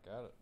at it.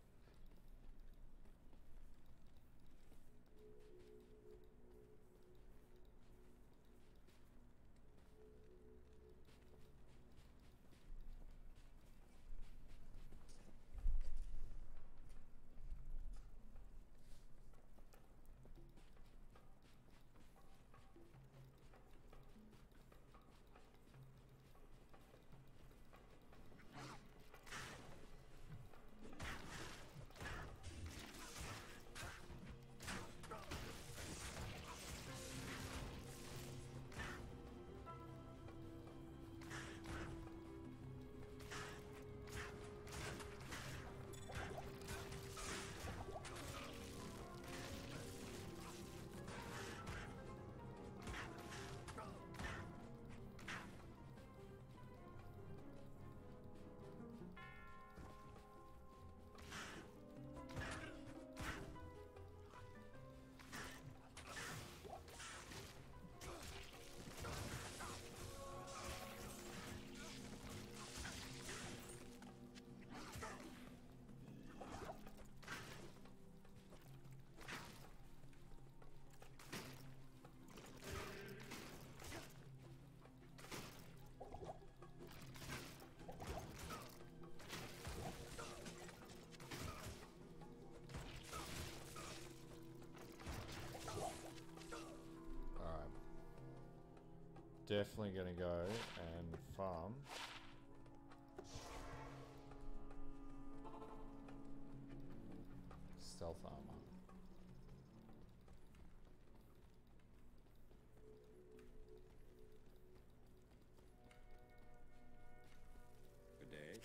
Definitely gonna go and farm. Stealth armor. Good day.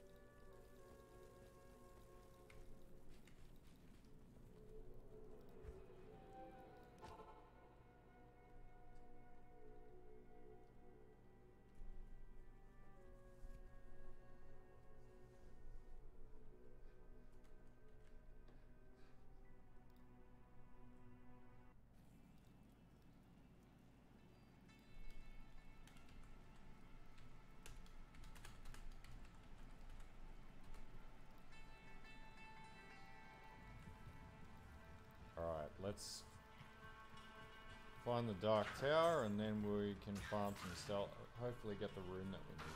Alright, let's find the Dark Tower and then we can farm some stealth. Hopefully get the rune that we need.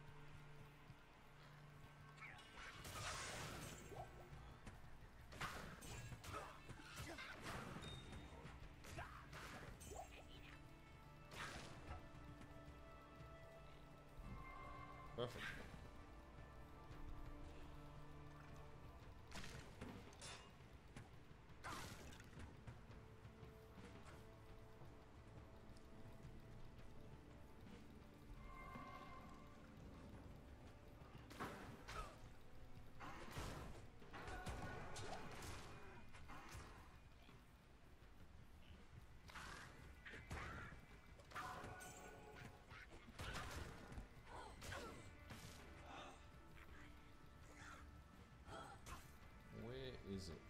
Perfect. Where is it?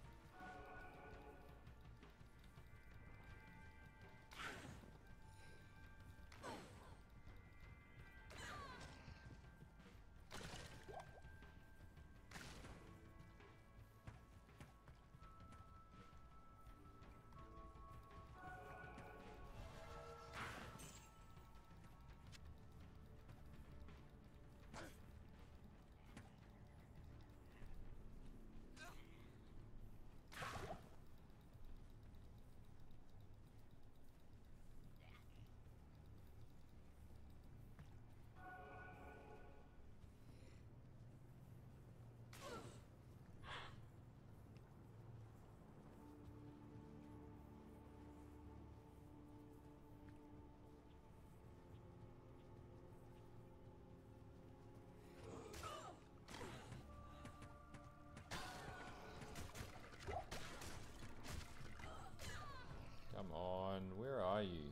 Come on, where are you?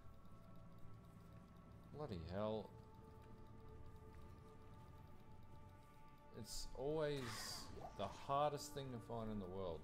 Bloody hell. It's always the hardest thing to find in the world.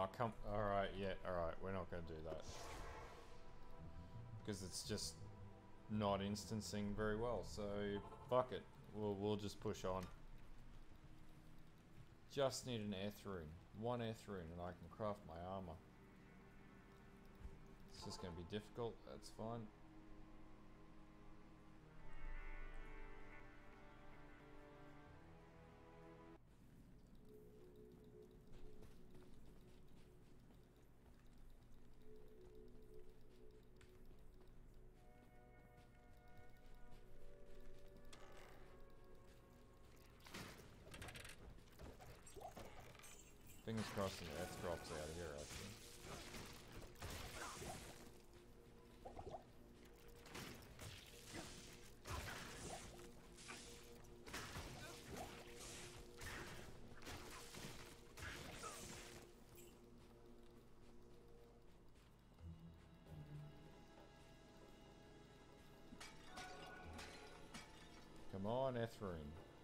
Oh, come. Alright, yeah, alright. We're not going to do that. Because it's just not instancing very well. So, fuck it. We'll just push on. Just need an earth rune. One earth rune and I can craft my armor. It's just going to be difficult. That's fine. Fingers crossed the earth drops out of here, actually. Come on, earth rune.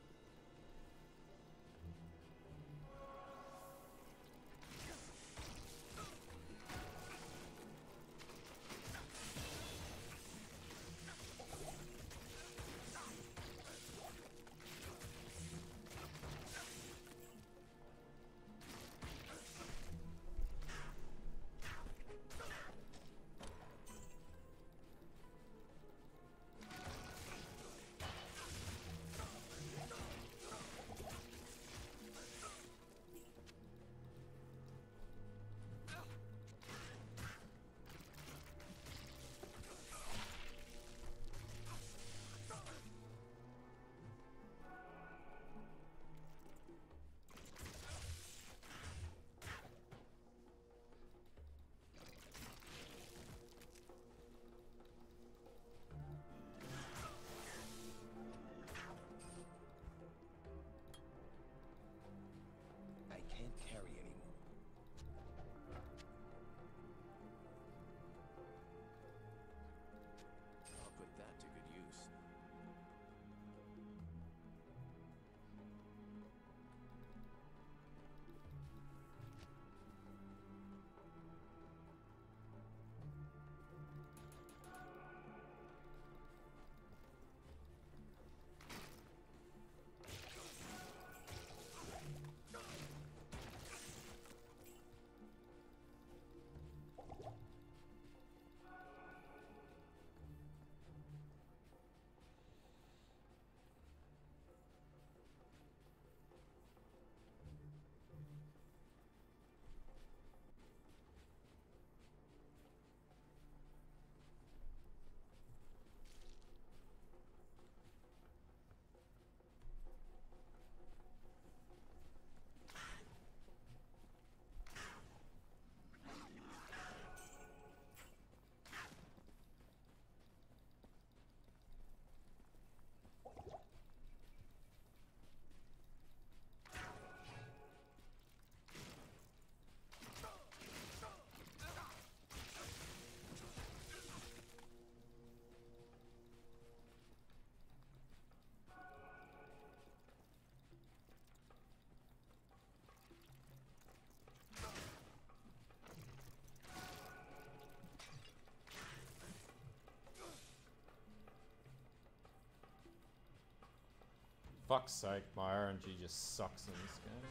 Fuck's sake, my RNG just sucks in this game.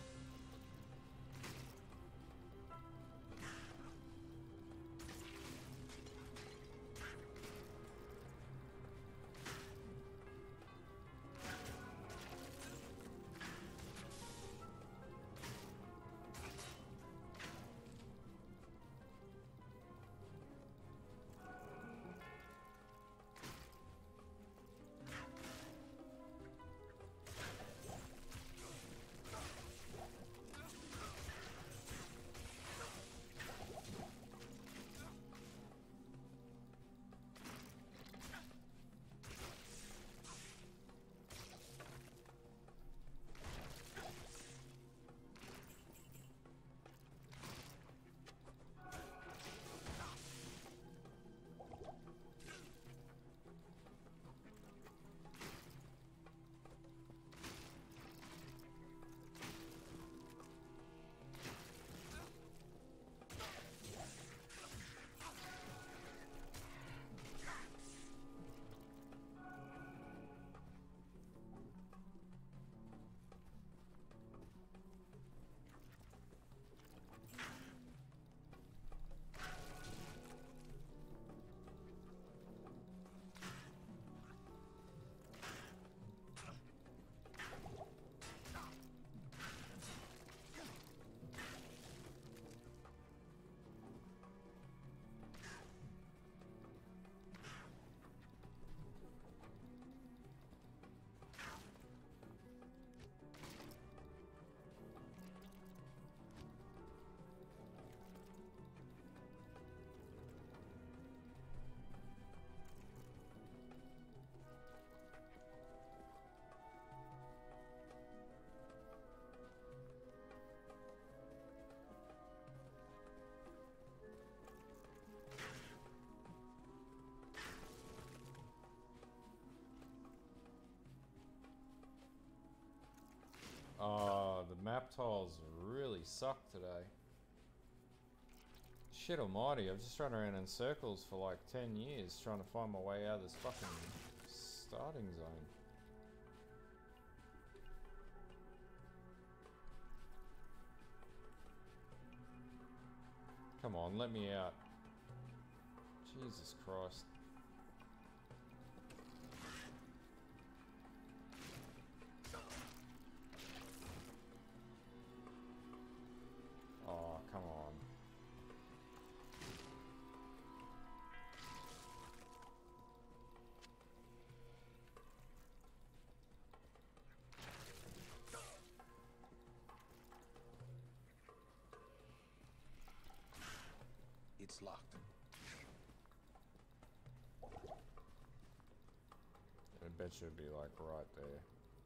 controls really suck today. Shit almighty, I've just run around in circles for like 10 years trying to find my way out of this fucking starting zone. Come on, let me out. Jesus Christ. Oh, come on. It's locked. I bet you it'd be like right there.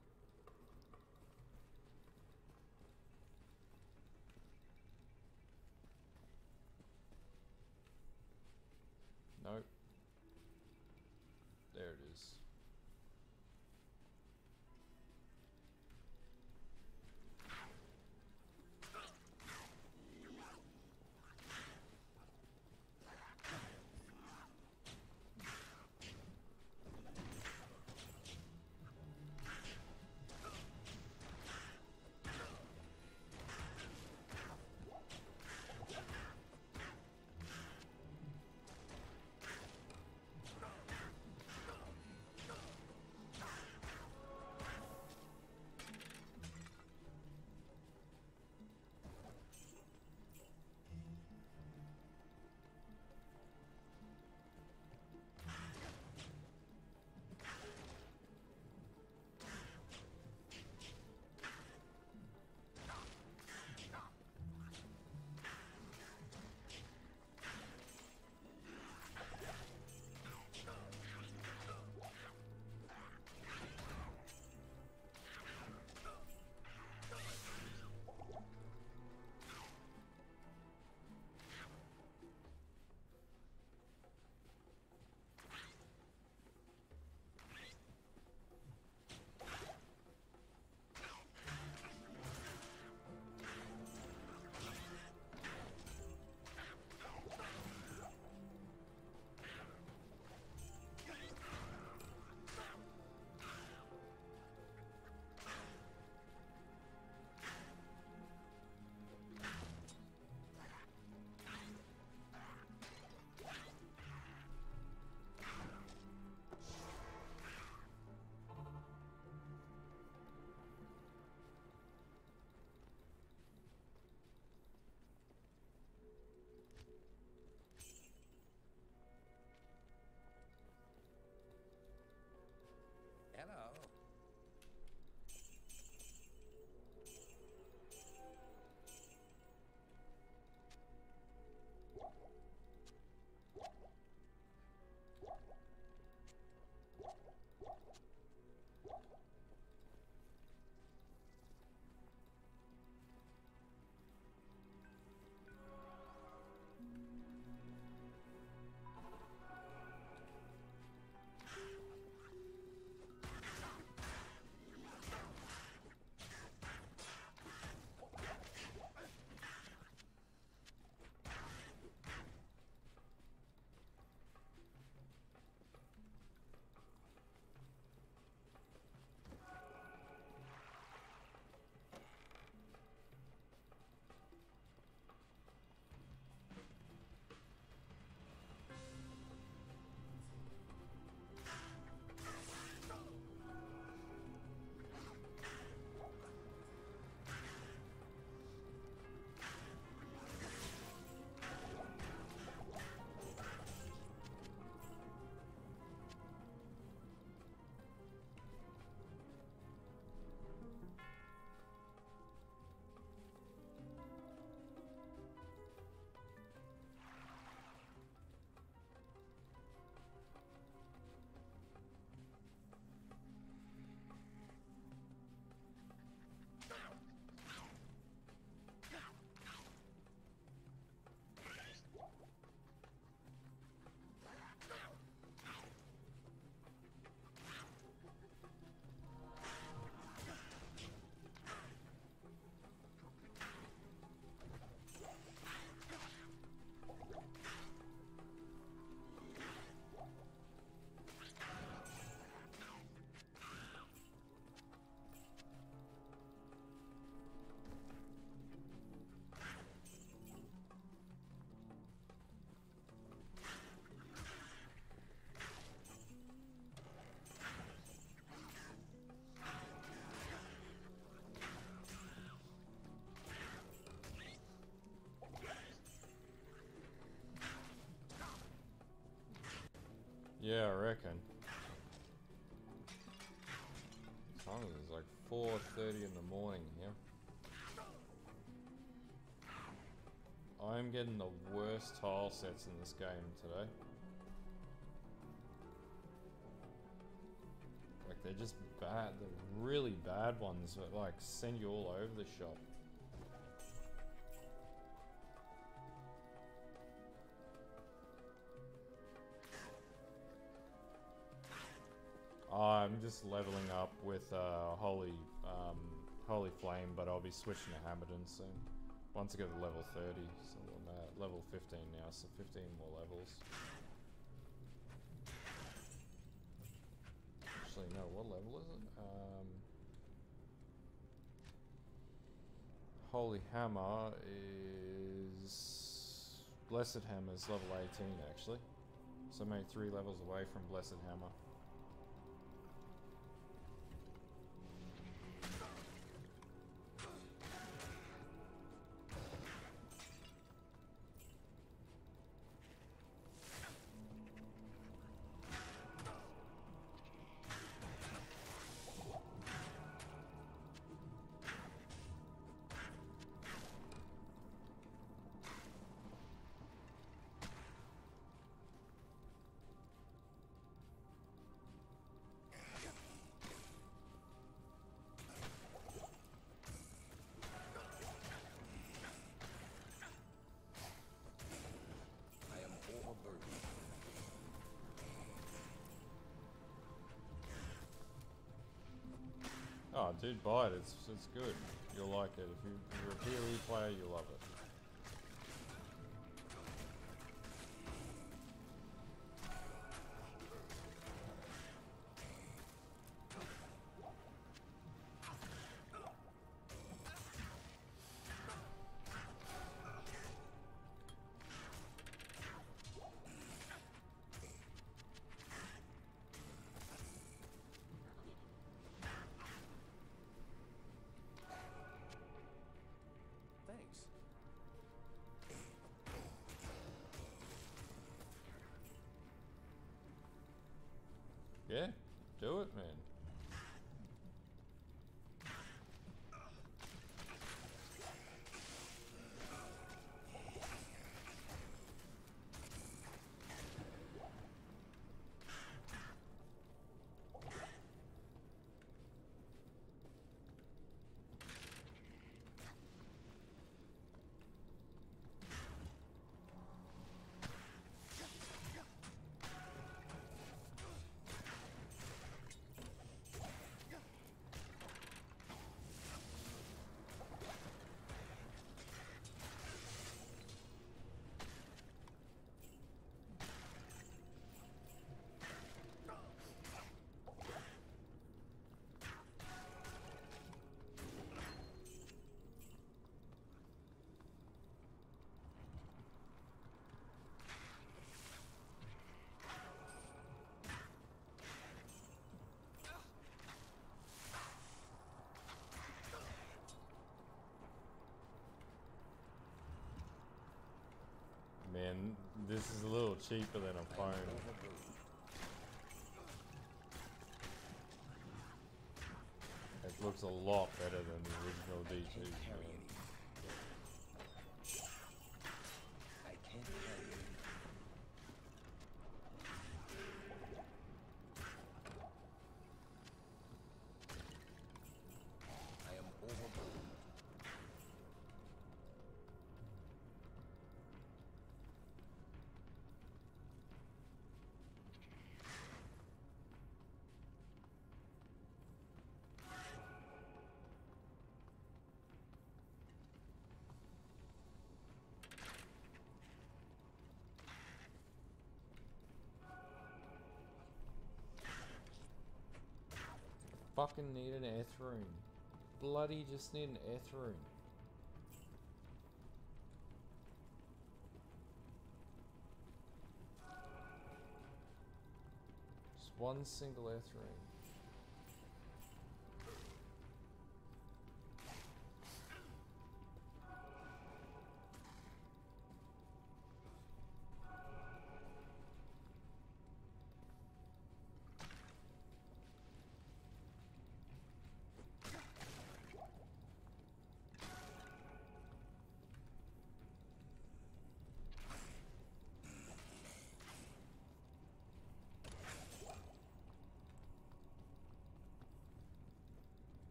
Nope. There it is. Yeah, I reckon. Time is like 4:30 in the morning here. I'm getting the worst tile sets in this game today. Like, they're just bad. They're really bad ones that like send you all over the shop. I'm just leveling up with Holy Flame, but I'll be switching to Hammerden soon. Once I get to level 30, so I'm at level 15 now, so 15 more levels. Actually, no, what level is it? Holy Hammer is... Blessed Hammer is level 18, actually. So I'm only 3 levels away from Blessed Hammer. Oh, dude, buy it. It's good. You'll like it. If you're a PoE player, you'll love it. Yeah, do it, man. Man, this is a little cheaper than a phone. It looks a lot better than the original D2s, man. Fucking need an Ethereum. Bloody just need an Ethereum. Just one single Ethereum.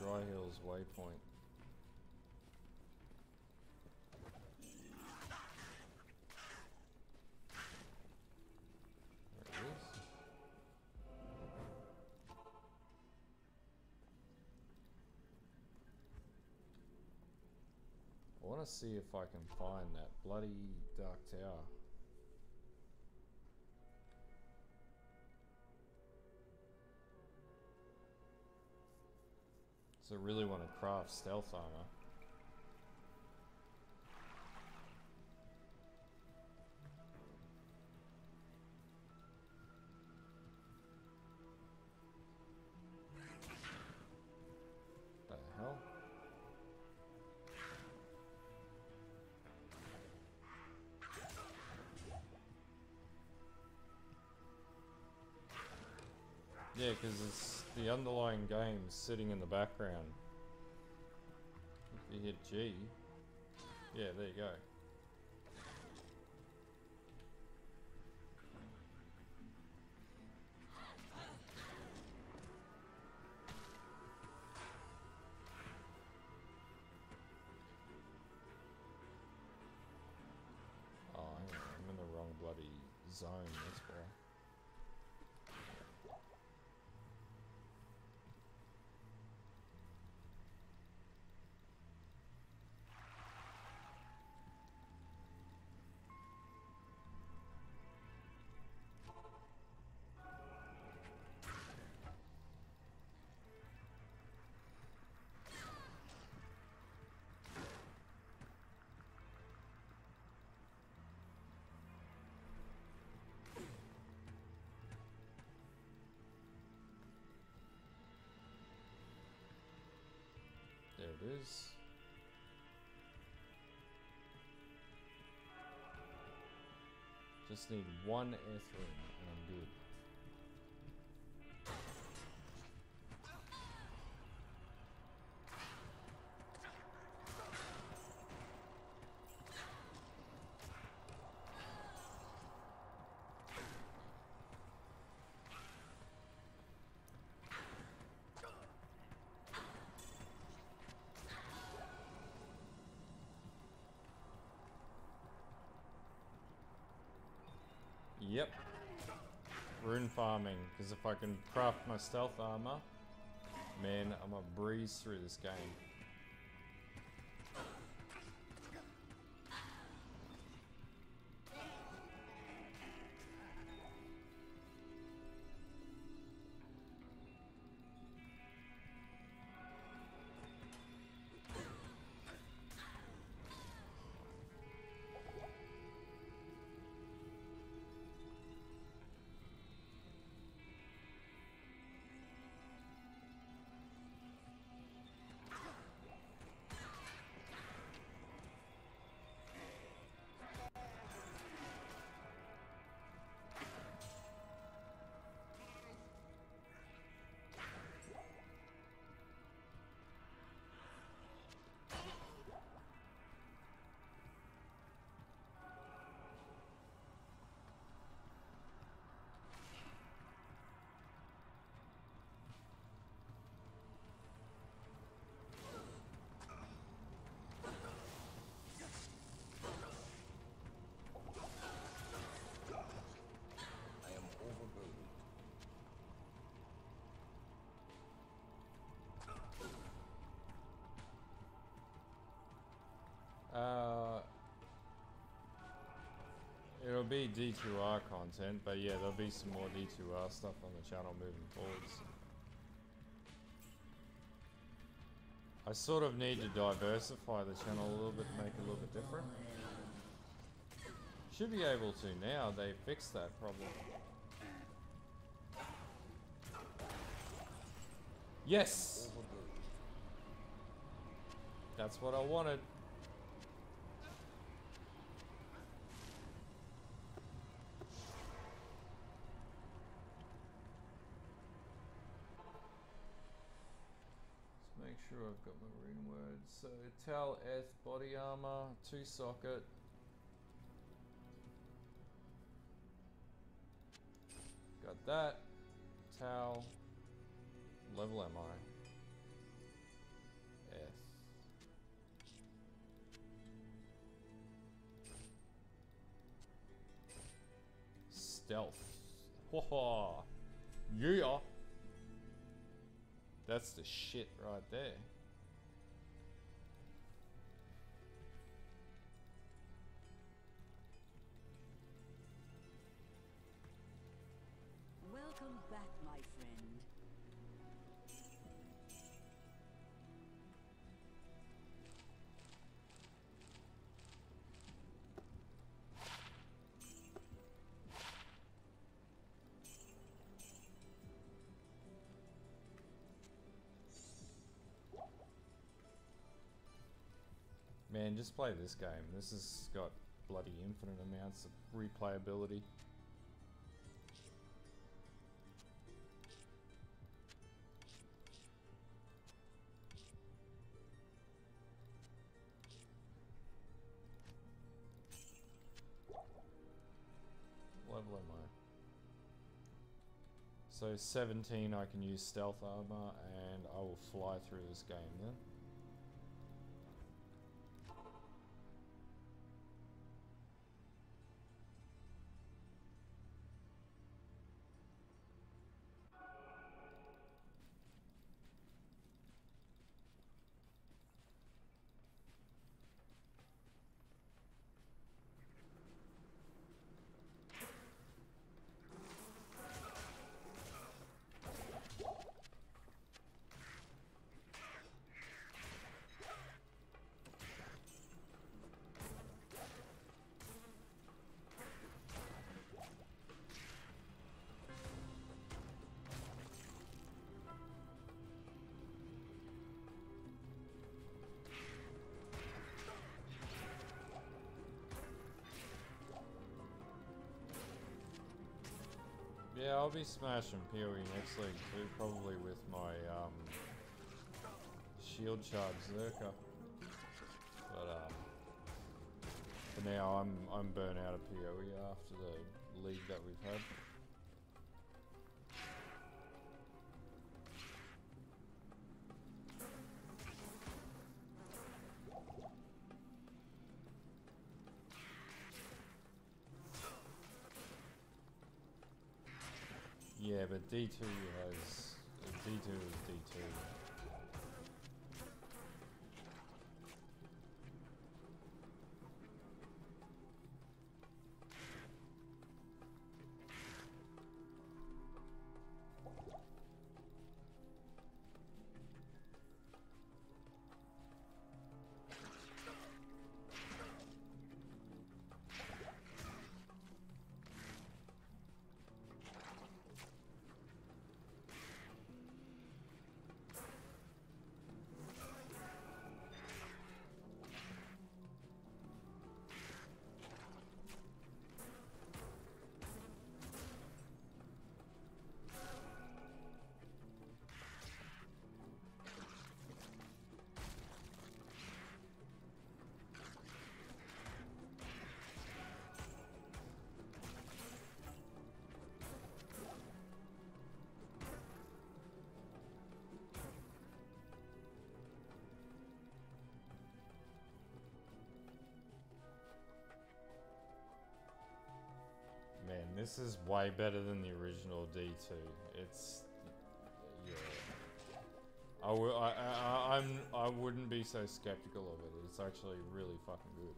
Dry Hills Waypoint. There it is. I want to see if I can find that bloody Dark Tower. So I really want to craft stealth armor. The hell? Yeah, because it's the underlying game sitting in the background. If you hit G, yeah, there you go. Oh, hang on, I'm in the wrong bloody zone, that's why. There it is. Just need one Ethereum and I'm good. Yep. Rune farming, because if I can craft my stealth armor, man, I'm a breeze through this game. It'll be D2R content, but yeah, there'll be some more D2R stuff on the channel moving forwards. I sort of need to diversify the channel a little bit, make it a little bit different. Should be able to now, they fixed that problem. Yes! That's what I wanted. Let's make sure I've got my rune words. So, Tal Eth body armor, 2 socket. Got that. Tal. Level am I? stealth. Ho yeah. That's the shit right there. Welcome back, my friend. Man, just play this game. This has got bloody infinite amounts of replayability. Level am I? So 17 I can use stealth armor and I will fly through this game then. Yeah, I'll be smashing PoE next league too, probably with my shield charge Zerker. But for now I'm burnt out of PoE after the league that we've had. Yeah, but D2 has... D2 is D2. Man, this is way better than the original D2. It's... yeah. I wouldn't be so skeptical of it. It's actually really fucking good.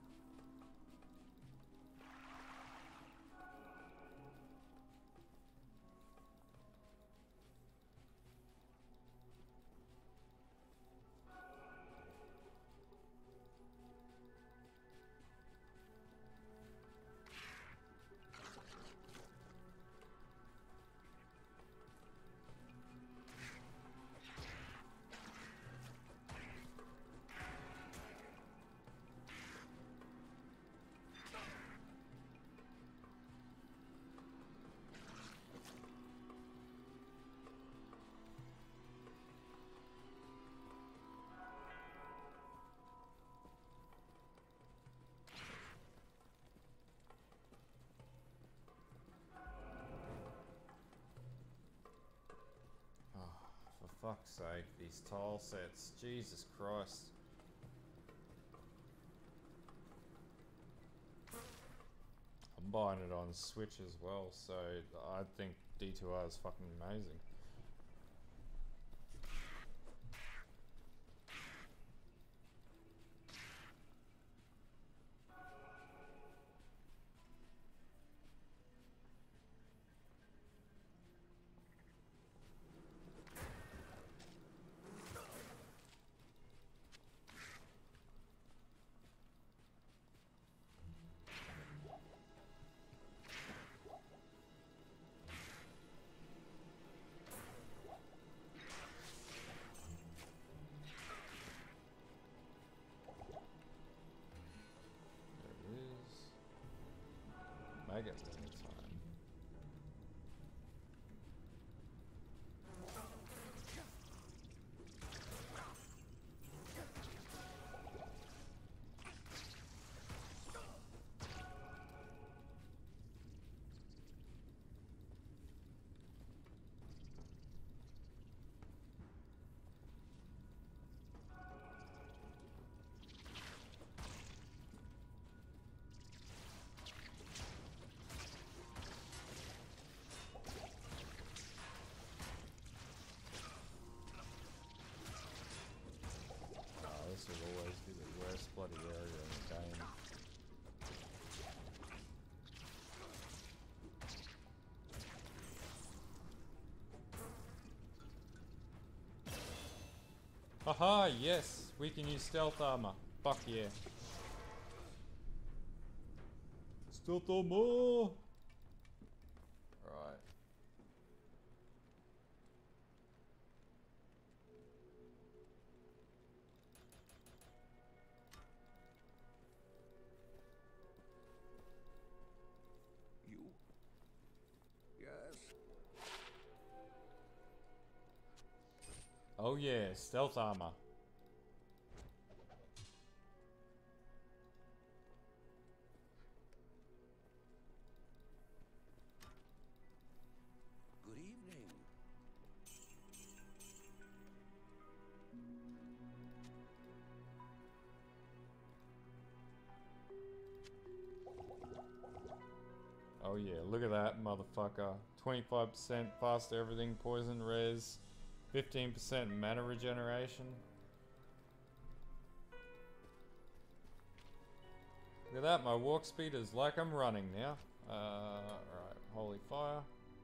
For fuck's sake, these tile sets. Jesus Christ. buying it on Switch as well, so I think D2R is fucking amazing. Maggot limit time. This will always be the worst bloody area in the game. Haha, yes! We can use stealth armor. Fuck yeah. Stealth armor! Right. You? Yes. Oh yeah, stealth armor. Good evening. Oh yeah, look at that motherfucker. 25% faster everything, poison res, 15% mana regeneration. Look at that, my walk speed is like I'm running now. Alright, holy fire.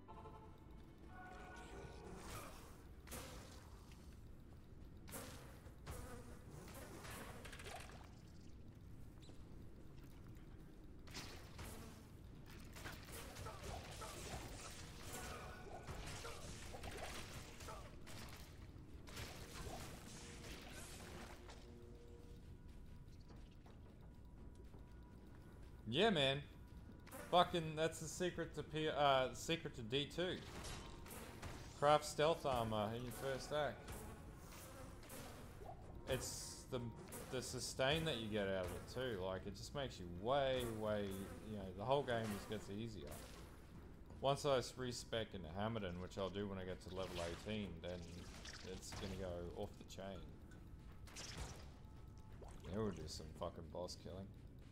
Yeah, man. Fucking, that's the secret to secret to D2. Craft stealth armor in your first act. It's the sustain that you get out of it too. Like, it just makes you way, you know, the whole game just gets easier. Once I respec into HAMMERDIN, which I'll do when I get to level 18, then it's gonna go off the chain. Yeah, we'll do some fucking boss killing.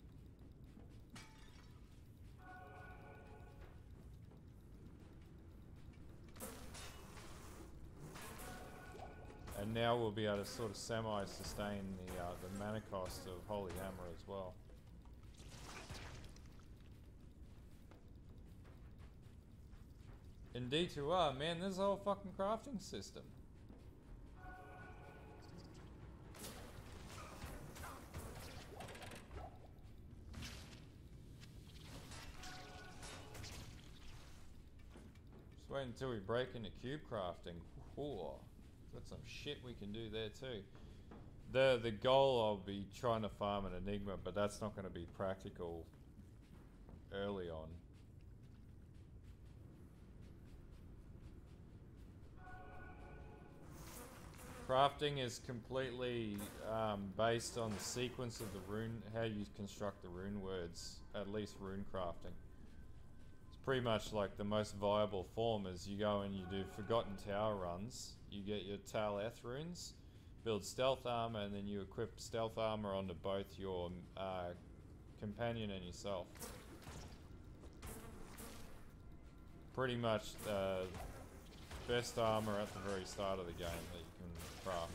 And now we'll be able to sort of semi-sustain the mana cost of Holy Hammer as well. In D2R, man, there's a whole fucking crafting system. Just wait until we break into cube crafting. Ooh. Got some shit we can do there too. The goal, I'll be trying to farm an Enigma, but that's not going to be practical early on. Crafting is completely based on the sequence of the rune, how you construct the rune words, at least rune crafting. Pretty much like the most viable form is you go and you do Forgotten Tower runs, you get your Tal-Eth runes, build stealth armor, and then you equip stealth armor onto both your companion and yourself. pretty much the best armor at the very start of the game that you can craft.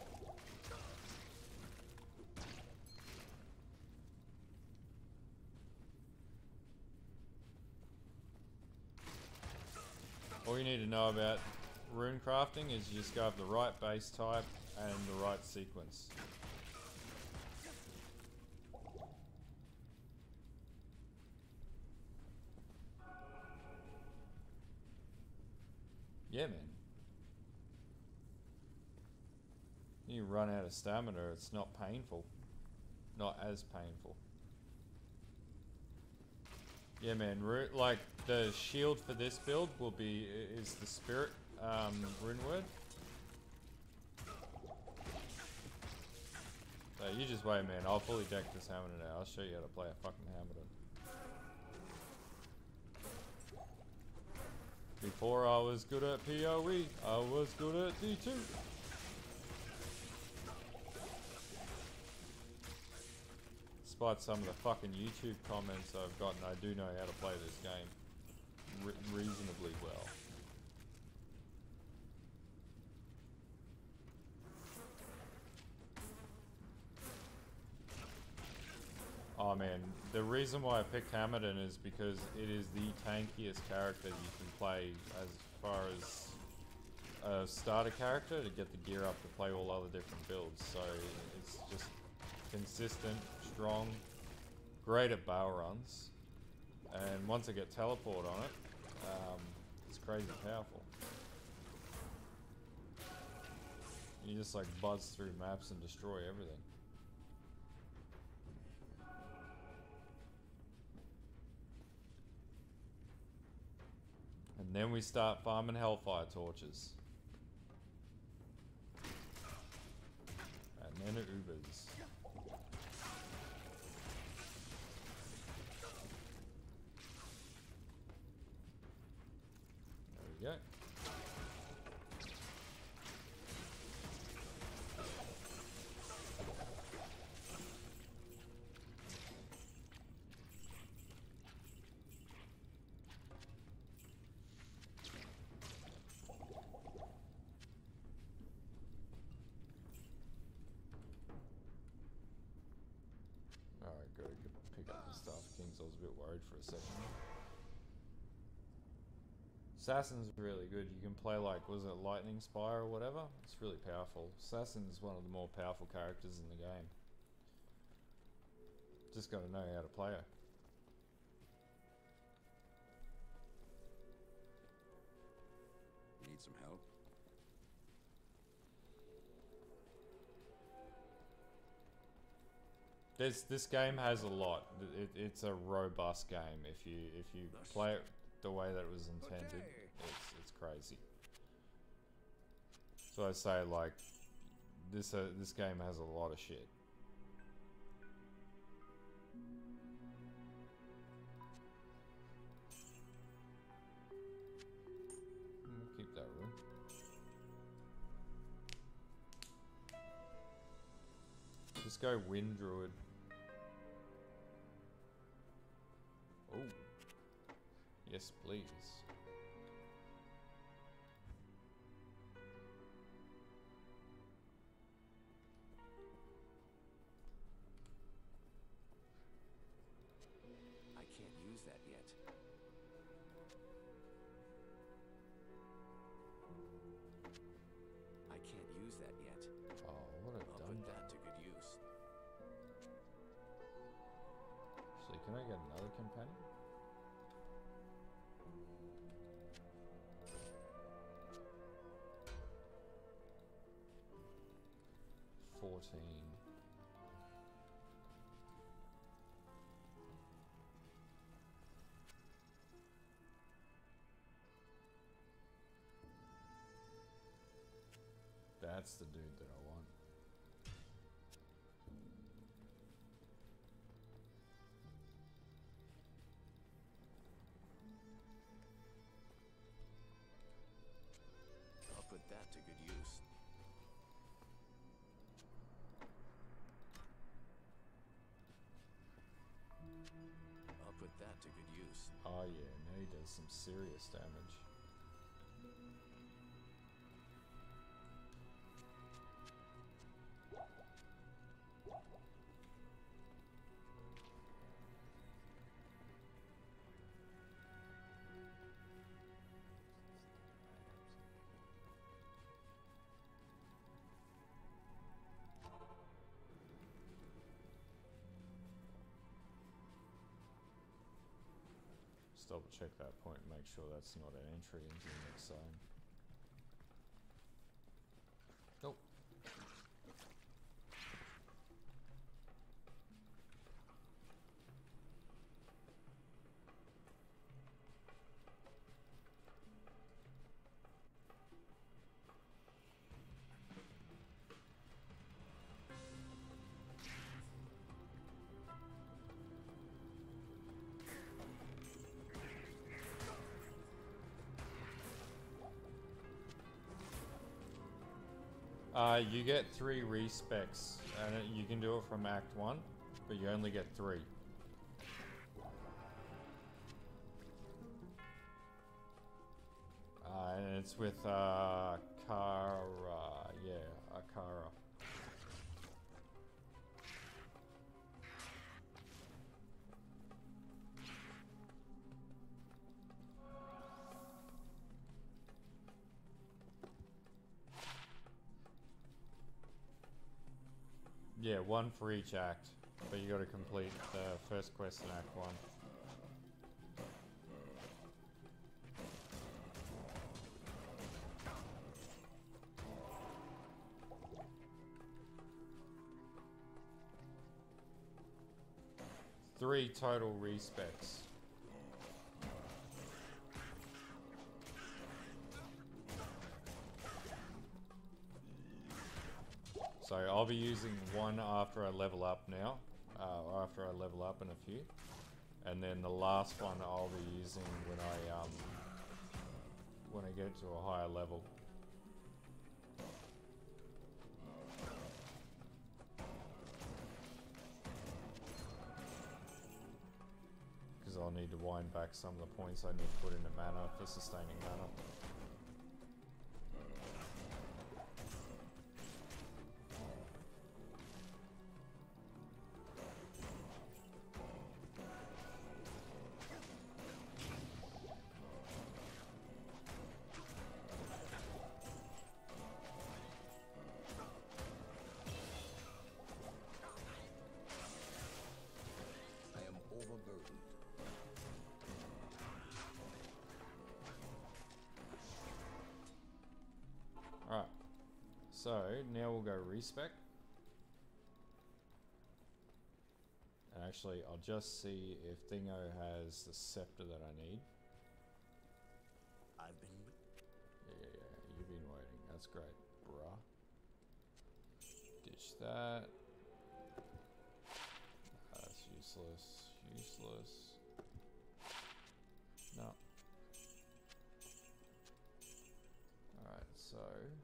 All you need to know about rune crafting is you just go have the right base type and the right sequence. Yeah, man. You run out of stamina, it's not painful. Not as painful. Yeah, man. Like, the shield for this build will be, is the spirit rune word. So you just wait, man. I'll fully deck this Hammerdin out. I'll show you how to play a fucking Hammerdin. Before I was good at PoE, I was good at D2. Despite some of the fucking YouTube comments I've gotten, I do know how to play this game reasonably well. Oh man, the reason why I picked Hammerdin is because it is the tankiest character you can play as far as a starter character to get the gear up to play all other different builds. So it's just consistent, strong, great at bow runs, and once I get teleport on it, it's crazy powerful. You just like buzz through maps and destroy everything. And then we start farming Hellfire torches. And then it Ubers. There we go. I was a bit worried for a second. Assassin's really good. You can play like, was it Lightning Spire or whatever? It's really powerful. Assassin's one of the more powerful characters in the game. Just gotta know how to play her. You need some help? This game has a lot. It's a robust game. If you play it the way that it was intended, it's crazy. So I say, like, this game has a lot of shit. We'll keep that room. Just go Wind Druid. Oh. Yes, please. I can't use that yet. I can't use that yet. Oh, what a I'll dumb. put that to good use. Actually, can I get another companion? That's the dude that I want. I'll put that to good use. I'll put that to good use. Oh yeah, now he does some serious damage. Just double check that point and make sure that's not an entry into the next zone. Nope. You get 3 respecs, and you can do it from Act 1, but you only get 3. And it's with Kara, yeah, Akara. Yeah, 1 for each act, but you got to complete the first quest in Act 1. Three total respecs. So I'll be using 1 after I level up now, after I level up in a few, and then the last one I'll be using when I get to a higher level. Because I'll need to wind back some of the points I need to put into mana for sustaining mana. Alright, so now we'll go respec. And actually, I'll just see if Dingo has the scepter that I need. I've been... Yeah, you've been waiting. That's great, bruh. Ditch that. That's useless. Useless. No. Alright, so...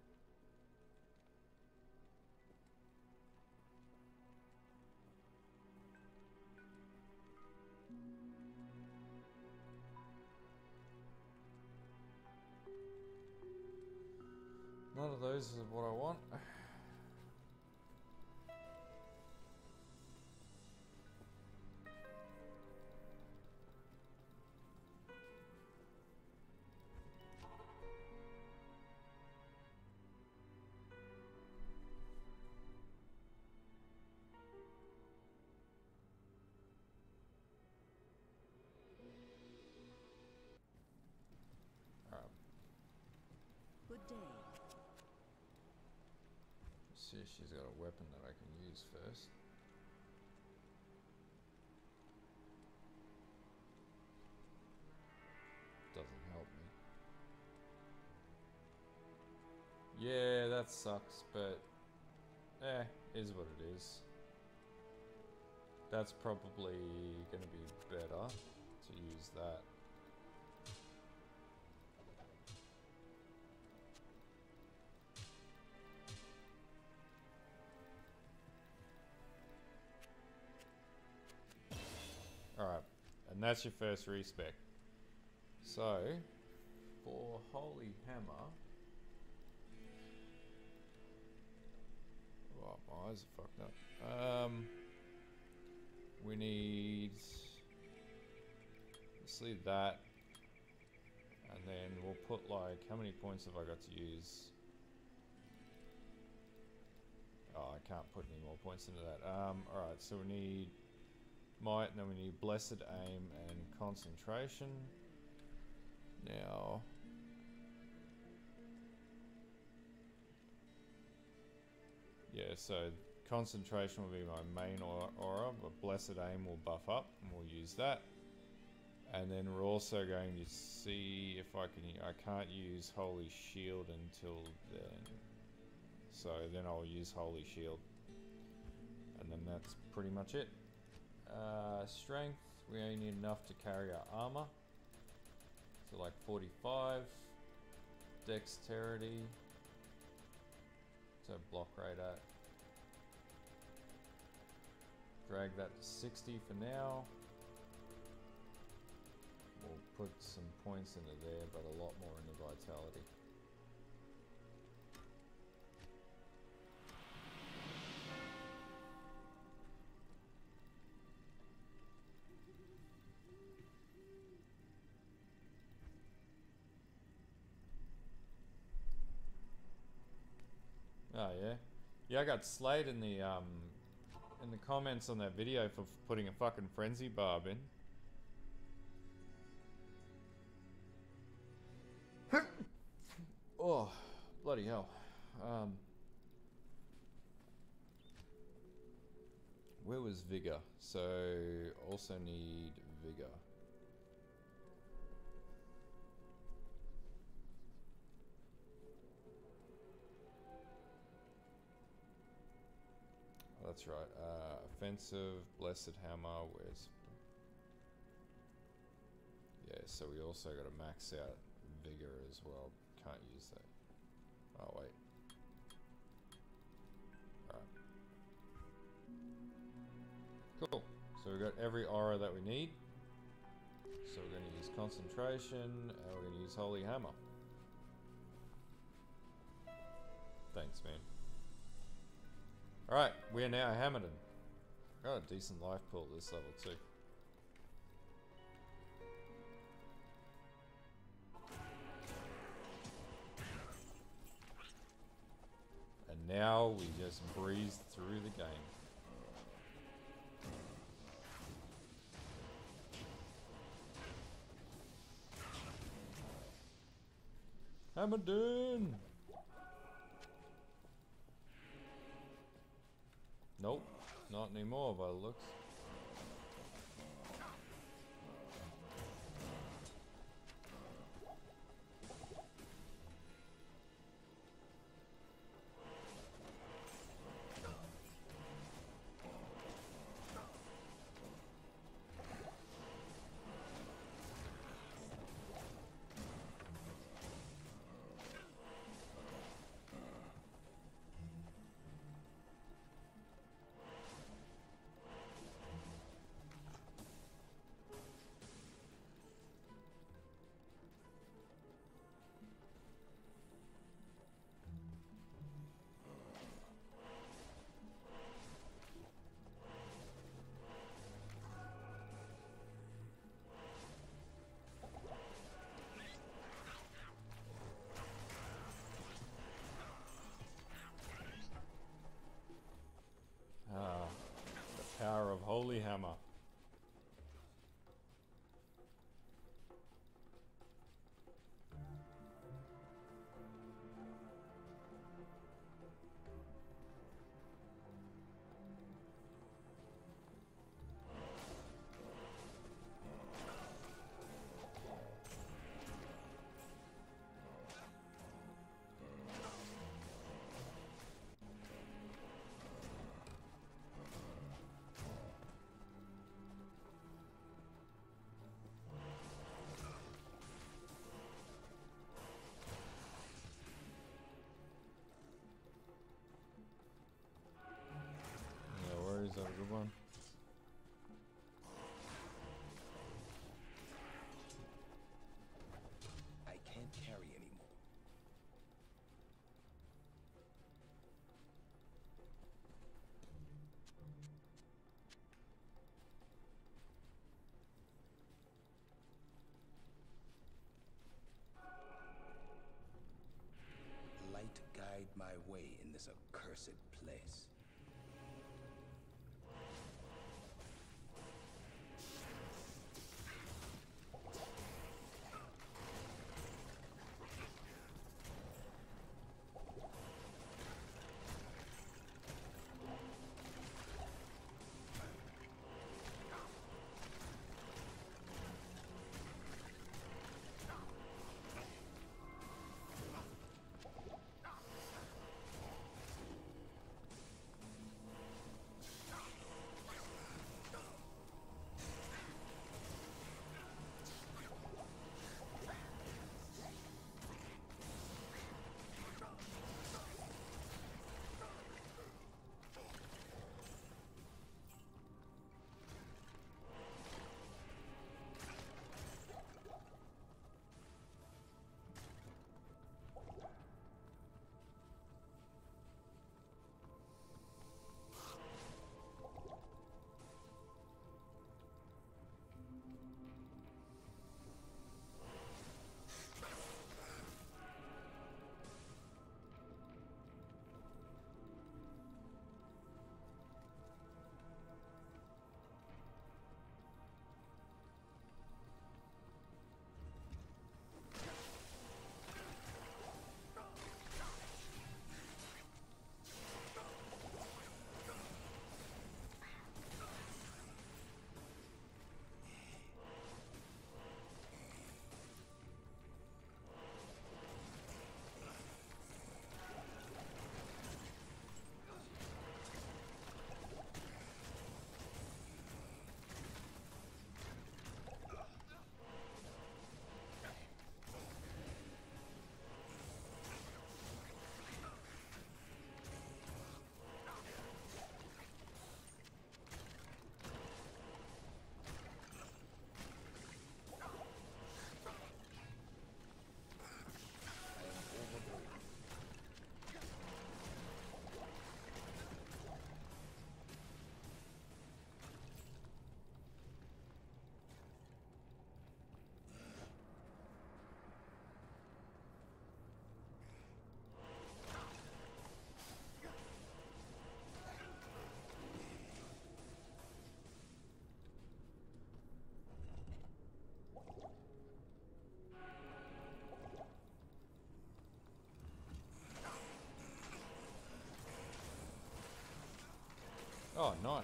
none of those is what I want. Good day. See if she's got a weapon that I can use first. Doesn't help me. Yeah, that sucks, but is what it is. That's probably gonna be better to use that. Alright, and And that's your first respec. So, for Holy Hammer... Oh, my eyes are fucked up. We need... Let's leave that. And then we'll put like... How many points have I got to use? Oh, I can't put any more points into that. Alright, so we need might, and then we need blessed aim and concentration. Now... Yeah, so concentration will be my main aura, but blessed aim will buff up, and we'll use that. And then we're also going to see if I can... I can't use Holy Shield until then. So then I'll use Holy Shield. And then that's pretty much it. Strength, we only need enough to carry our armor. So like 45. Dexterity. So block rate at. Drag that to 60 for now. We'll put some points into there, but a lot more into vitality. Oh yeah, yeah. I got slayed in the comments on that video for putting a fucking frenzy barb in. Oh, bloody hell. Where was vigor? So also need vigor. That's right. Offensive, blessed hammer. Where's... Yeah, so we also got to max out vigor as well. Can't use that. Oh wait. Alright. Cool. So we've got every aura that we need. So we're going to use concentration, and we're going to use holy hammer. Thanks, man. Alright, we are now HAMMERDIN. Got a decent life pool at this level too. And now we just breeze through the game. HAMMERDIN! Nope, not anymore by the looks. fight my way in this accursed place. Oh, nice.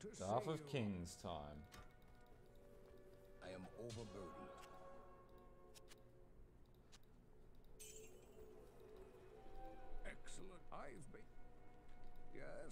to Staff see of you. Kings time. I am overburdened. Excellent. I've been. Yes.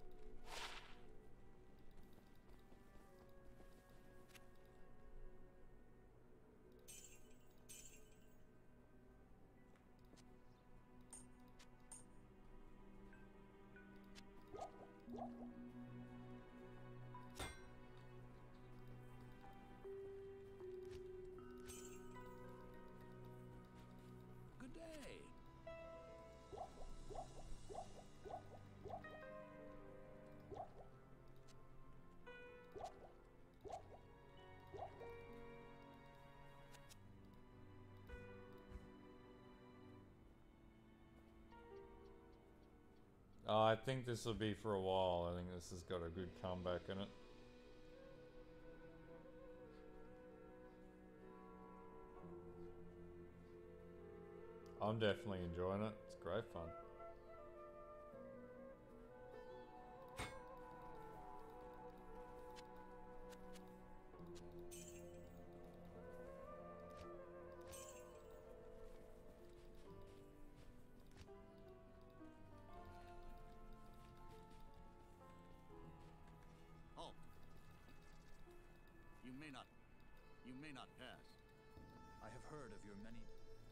Good day. I think this will be for a while. I think this has got a good comeback in it. I'm definitely enjoying it. It's great fun. Halt. You may not pass. I have heard of your many...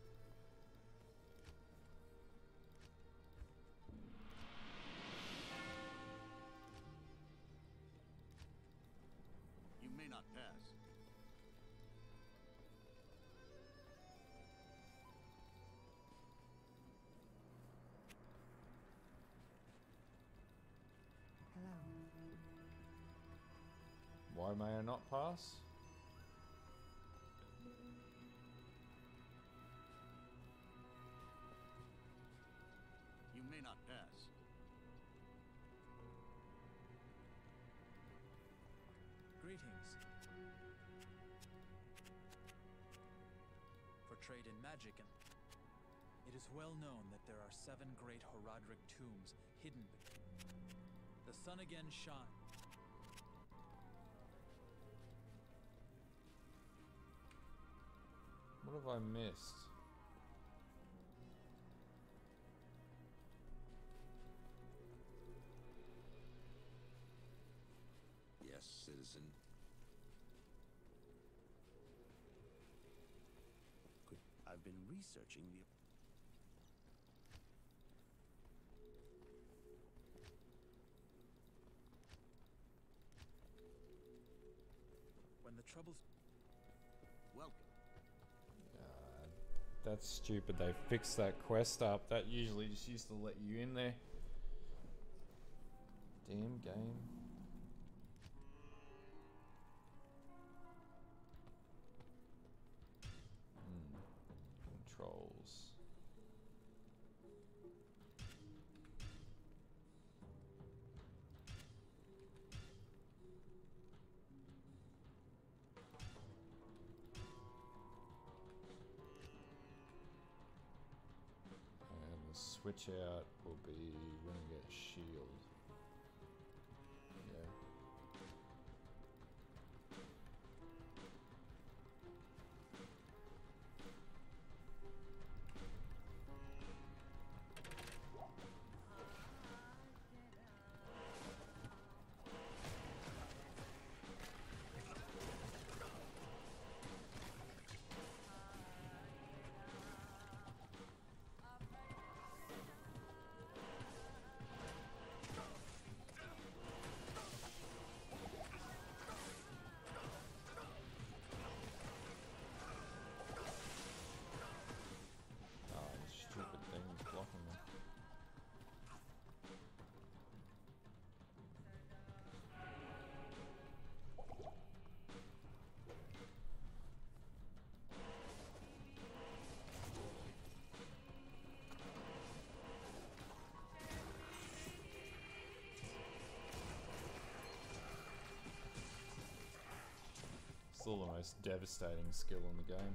You may not pass. Hello. Why may I not pass? You may not pass. Greetings. For trade in magic, and it is well known that there are 7 great Horadric tombs hidden. The sun again shines. What have I missed? Yes, citizen. Good. I've been researching the... When the troubles... Welcome. That's stupid. They fixed that quest up. That usually just used to let you in there. Damn game. Controls. And the switch out will be when we get a shield. Yeah. Stupid things blocking me. Still the most devastating skill in the game.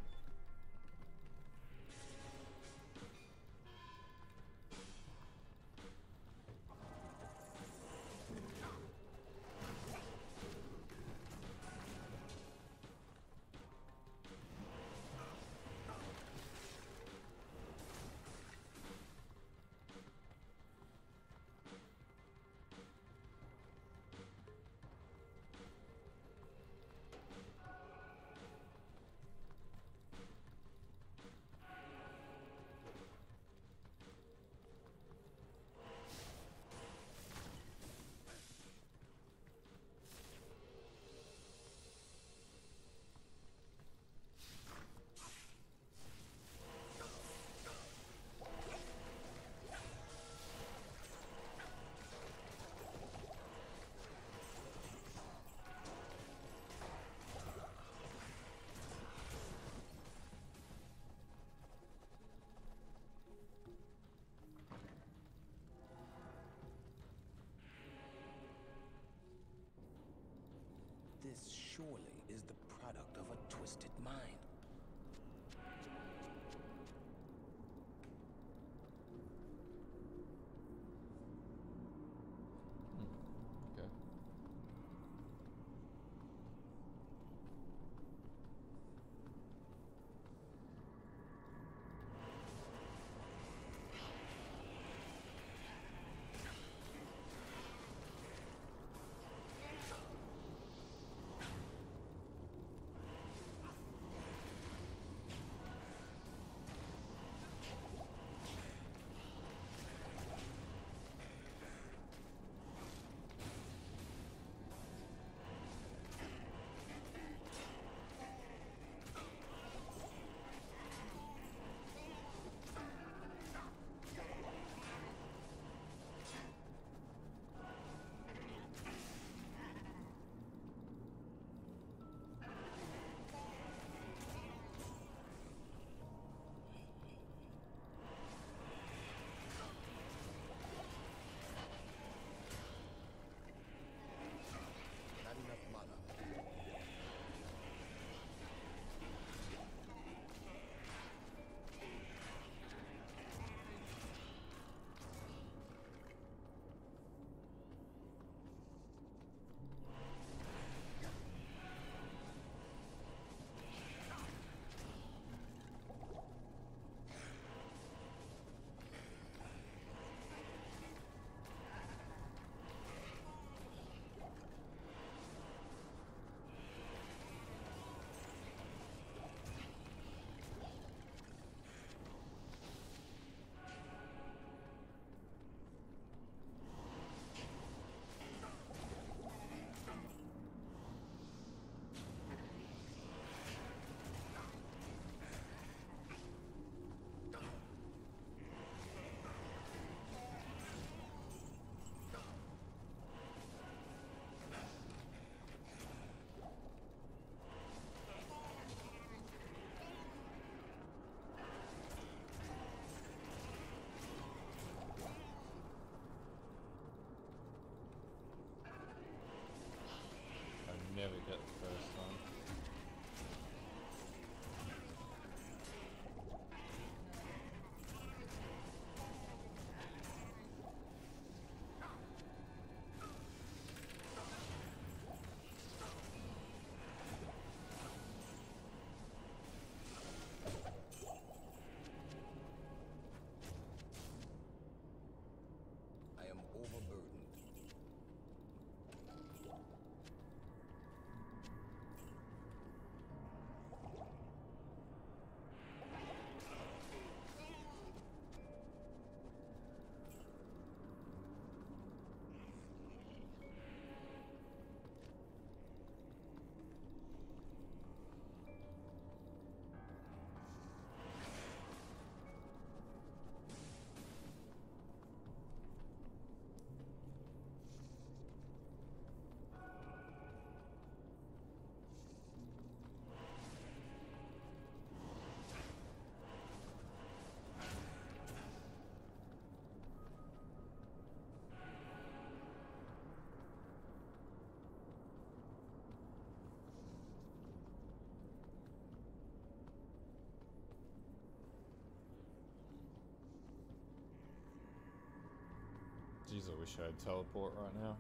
surely is the product of a twisted mind. Okay. Not enough mana. I never get the first one. I am overburdened. Jeez, I wish I had teleport right now.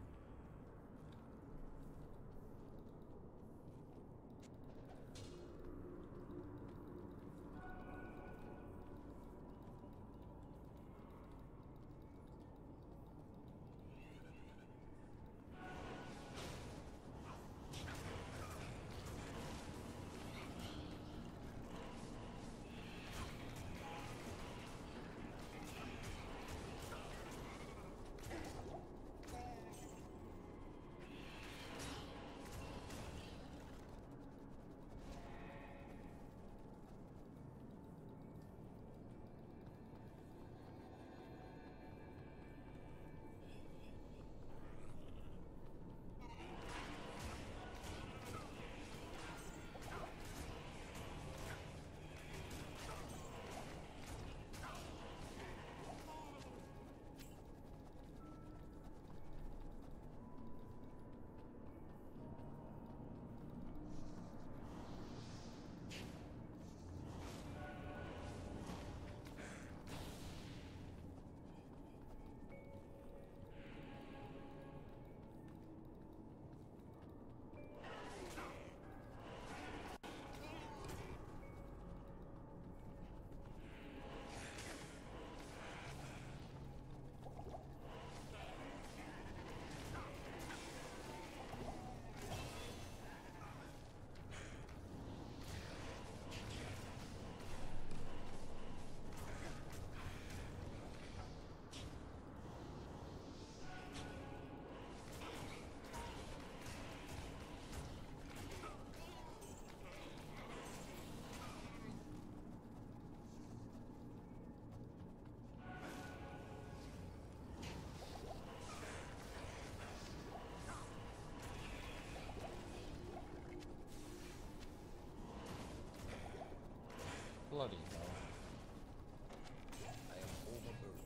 Bloody hell. I am overburdened.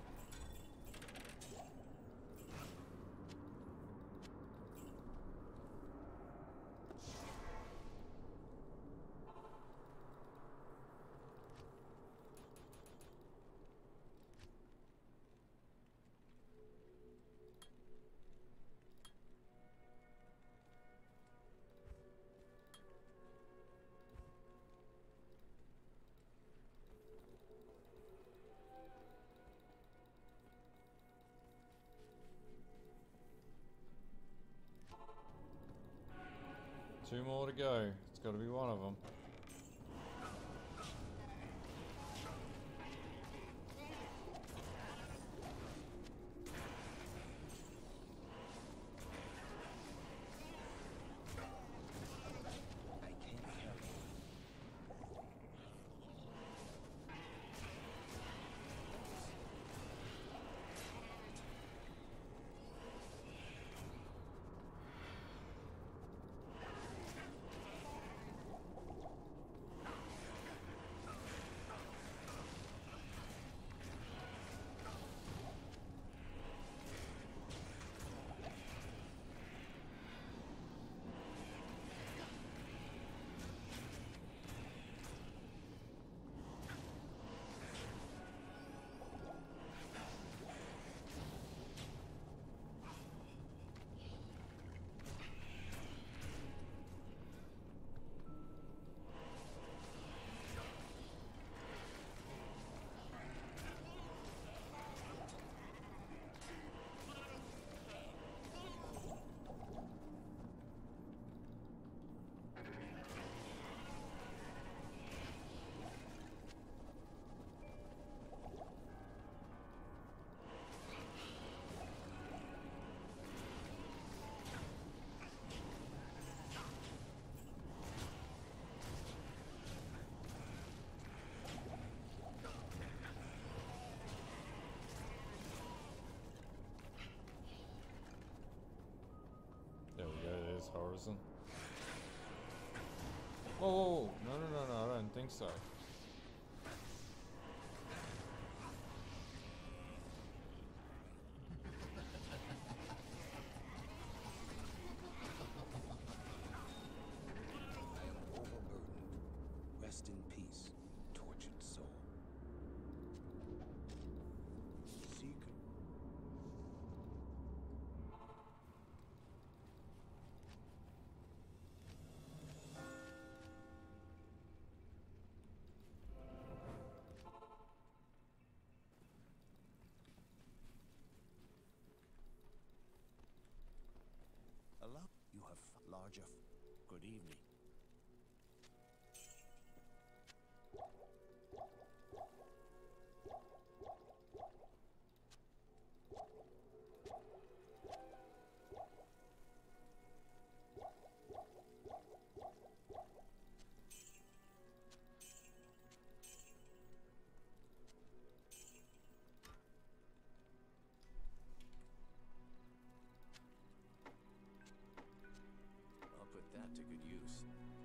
Two more to go. It's got to be one of them. I can't carry it. There we go, there's Horizon. Whoa, whoa, whoa. No, I don't think so. I am overburdened. Rest in peace, tortured soul. Seek. Allow you have larger. Good evening. I'll put that to good use.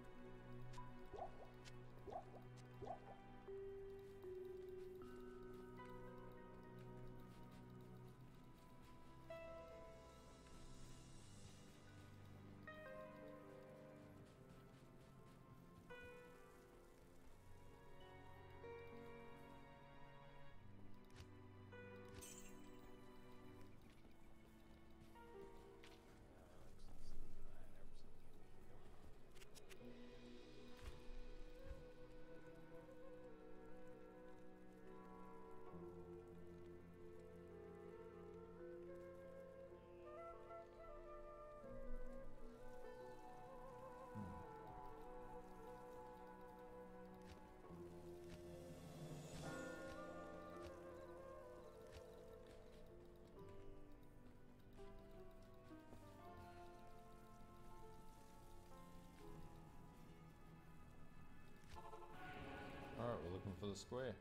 Alright, we're looking for the square.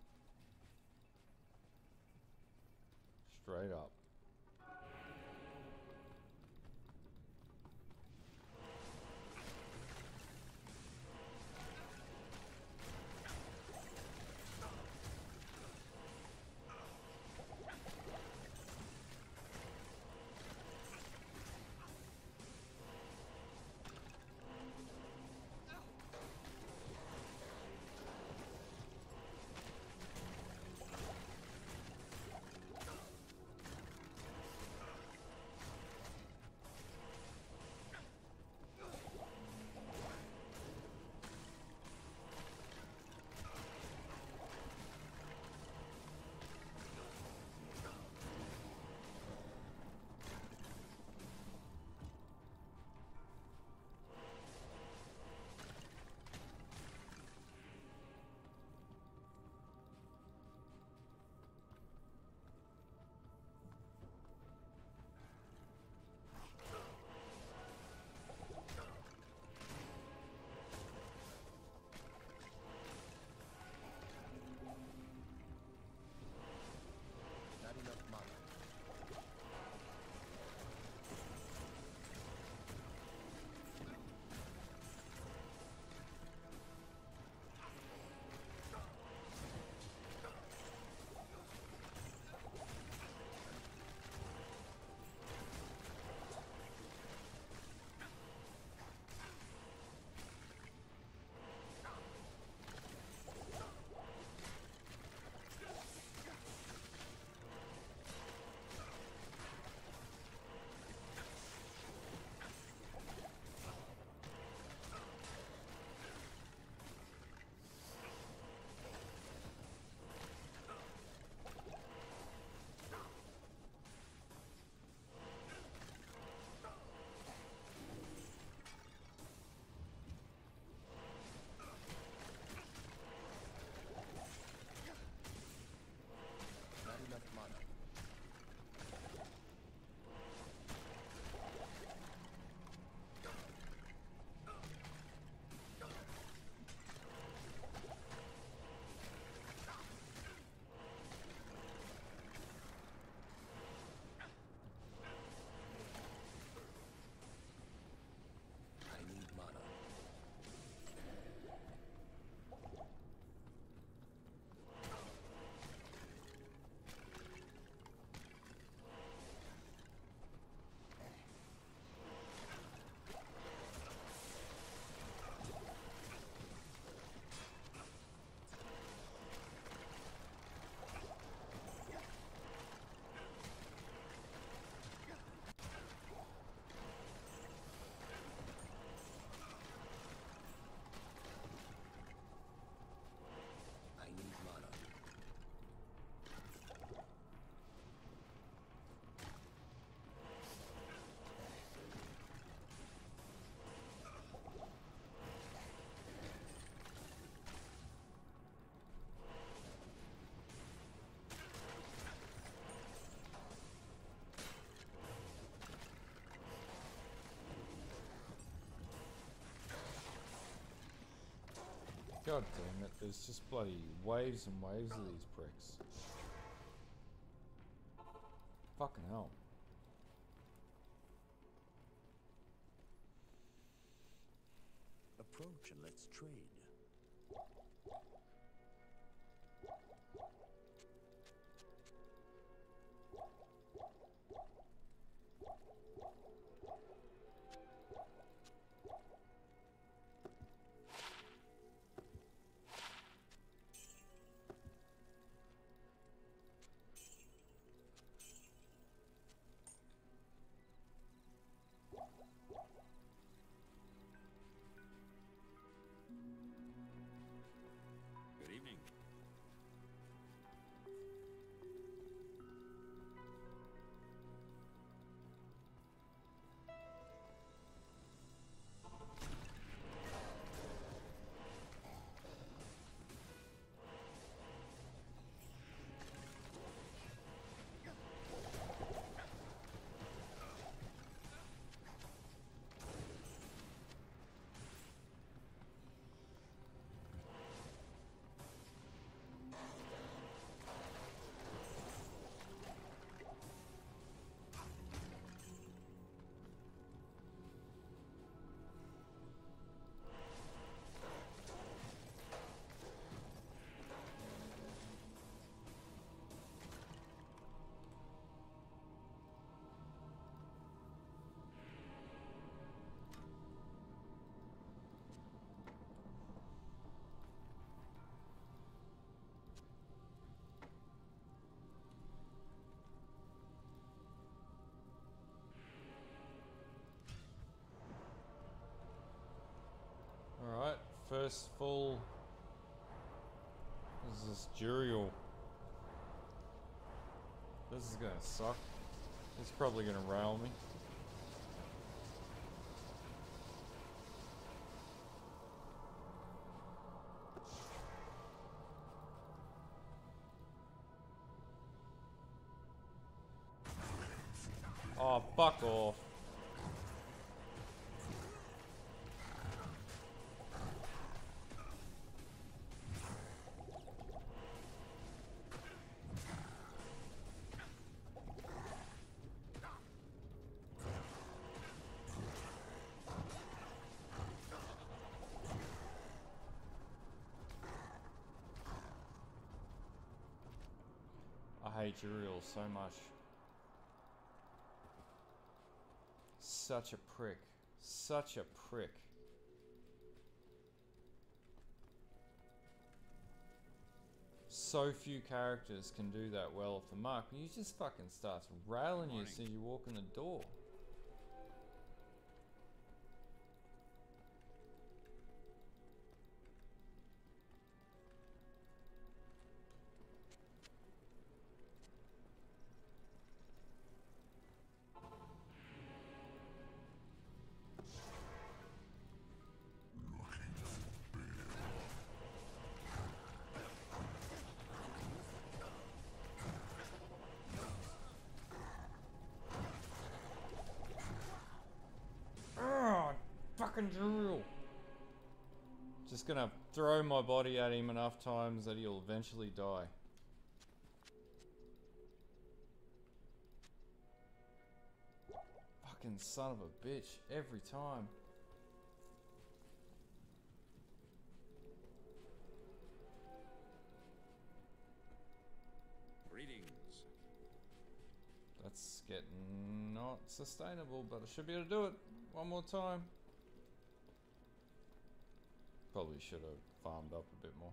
Straight up. God damn it, there's just bloody waves and waves of these pricks. Fucking hell. Approach and let's trade. Good evening. Alright, first full. This is Juriel. This is gonna suck. It's probably gonna rail me. Oh, fuck off. I hate Juriel so much. Such a prick. Such a prick. So few characters can do that well off the mark. He just fucking starts railing you as soon as you walk in the door. Fucking Juriel. Just gonna throw my body at him enough times that he'll eventually die. Fucking son of a bitch, every time. Greetings. That's getting not sustainable, but I should be able to do it one more time. Probably should have farmed up a bit more.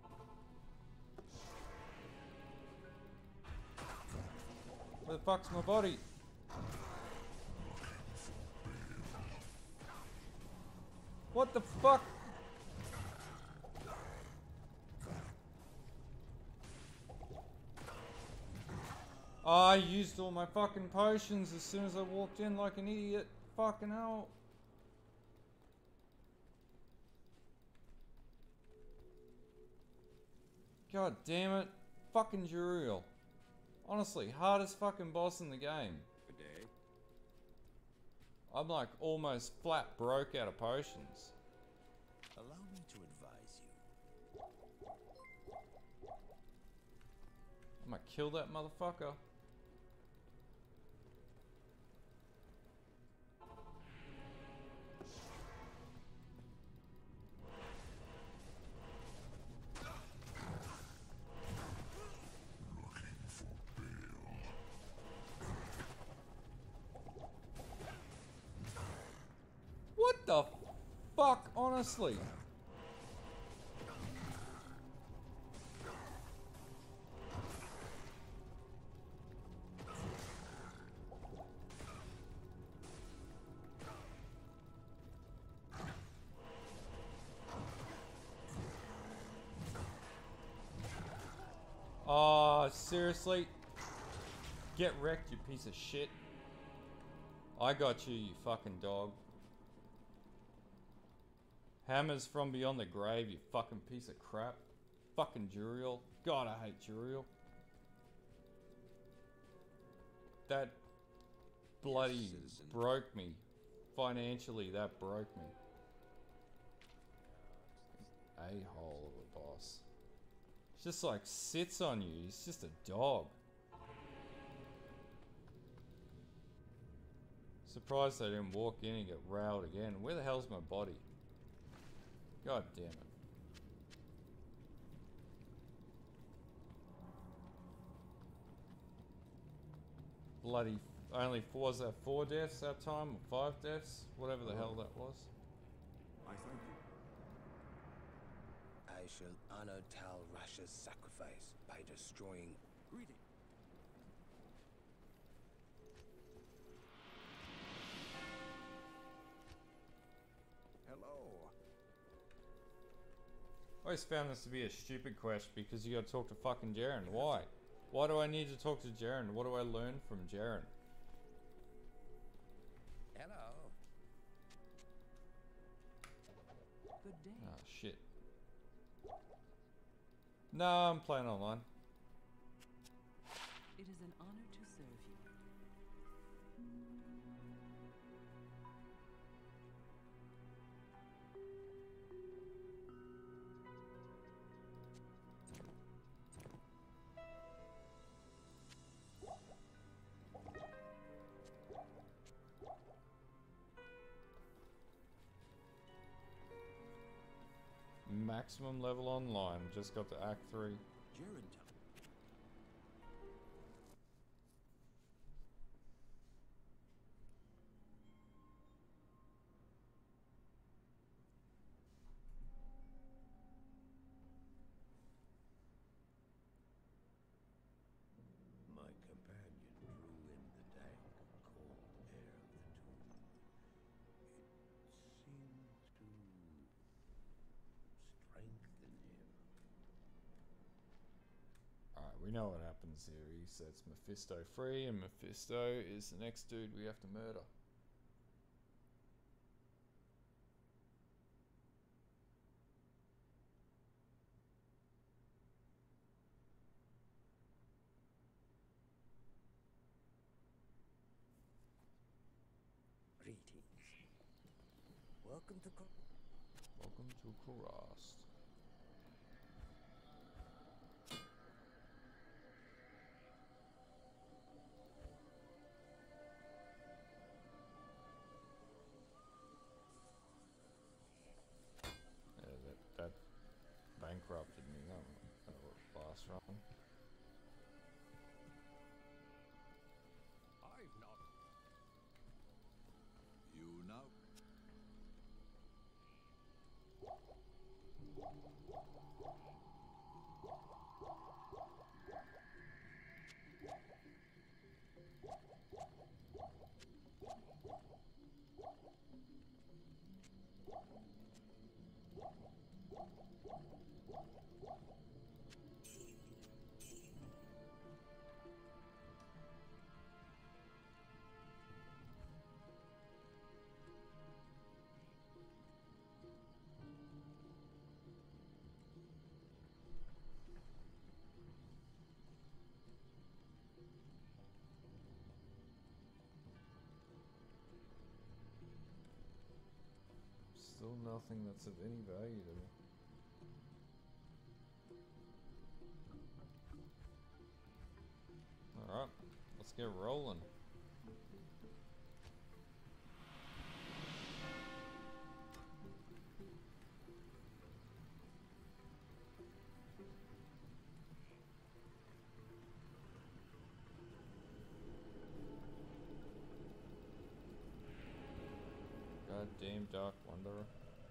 Where the fuck's my body? What the fuck? I used all my fucking potions as soon as I walked in like an idiot. Fucking hell. God damn it. Fucking Juriel. Honestly, hardest fucking boss in the game. Good day. I'm like almost flat broke out of potions. Allow me to advise you. I'm gonna kill that motherfucker. What the fuck, honestly? Oh, seriously? Get wrecked, you piece of shit. I got you, you fucking dog. Hammers from beyond the grave, you fucking piece of crap. Fucking Juriel. God, I hate Juriel. That bloody broke me. Financially, that broke me. A-hole of a boss. Just like sits on you. He's just a dog. Surprised they didn't walk in and get railed again. Where the hell's my body? God damn it. Bloody, only four, was that 4 deaths that time? Or 5 deaths? Whatever the hell that was. I thank you. I shall honor Tal Rasha's sacrifice by destroying. Greeting. Hello. I always found this to be a stupid quest because you gotta talk to fucking Jaren. Why? Why do I need to talk to Jaren? What do I learn from Jaren? Hello. Good day. Oh shit. No, I'm playing online. It is an honor to serve you. Maximum level online. Just got to Act 3. Jaren. My companion drew in the dank, cold air of the tomb. It seemed to strengthen him. Alright, we know what happens here. He sets Mephisto free, and Mephisto is the next dude we have to murder. Greetings. Welcome to. Welcome to Kurast. Yeah, that bankrupted me. That last run. I've not. You now. Still nothing that's of any value to me. Let's get rolling. Goddamn Dark Wanderer.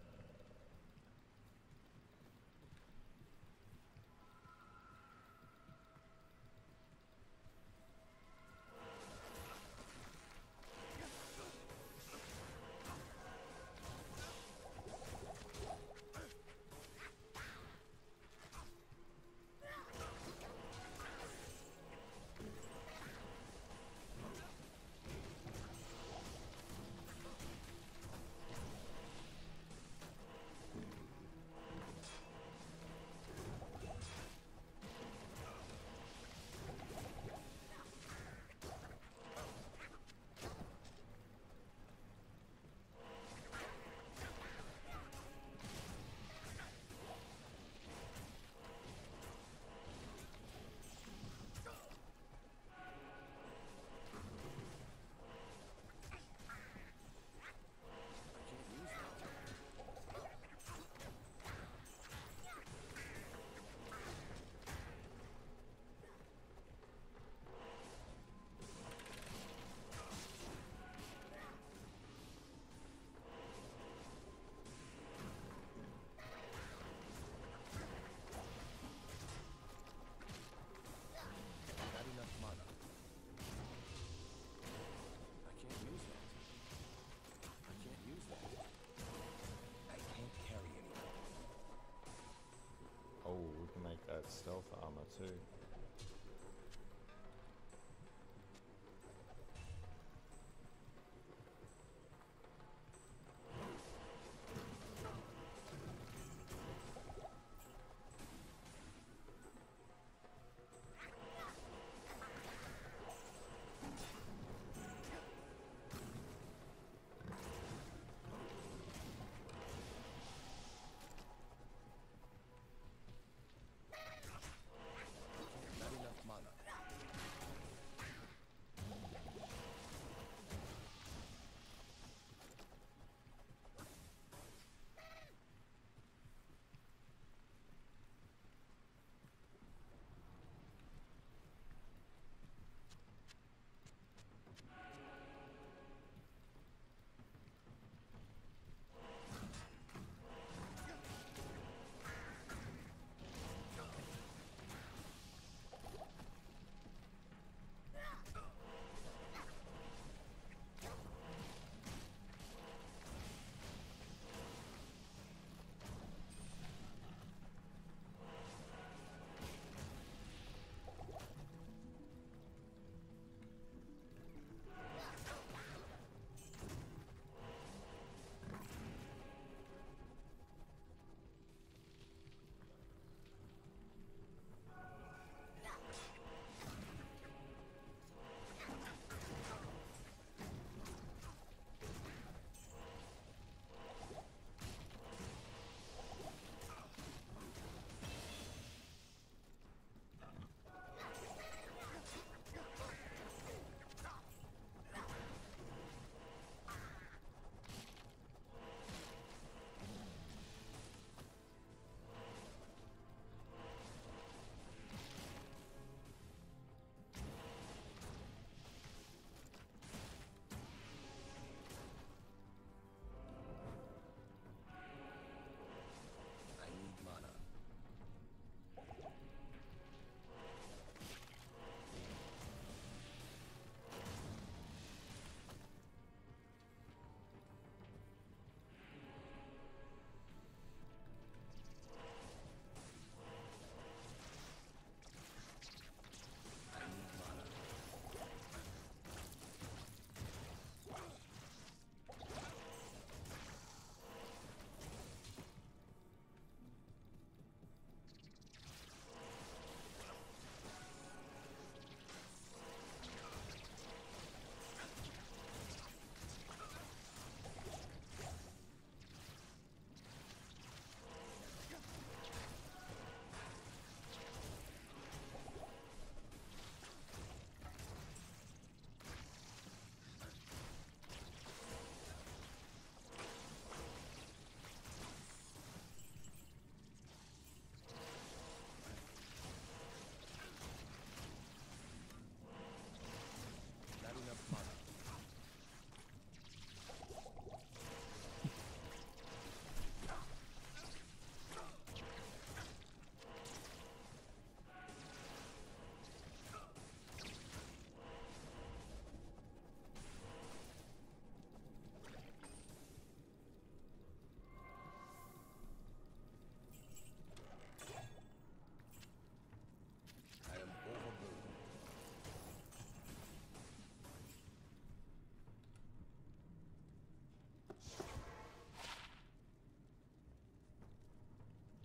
Not enough mana. I can't use that. I can't use that. I can't carry anymore. Oh, we can make that stealth armor too.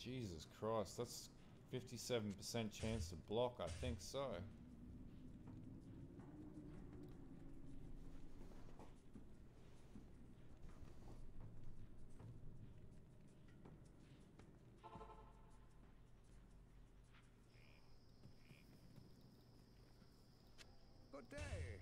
Jesus Christ, that's 57% chance to block, I think so. Good day.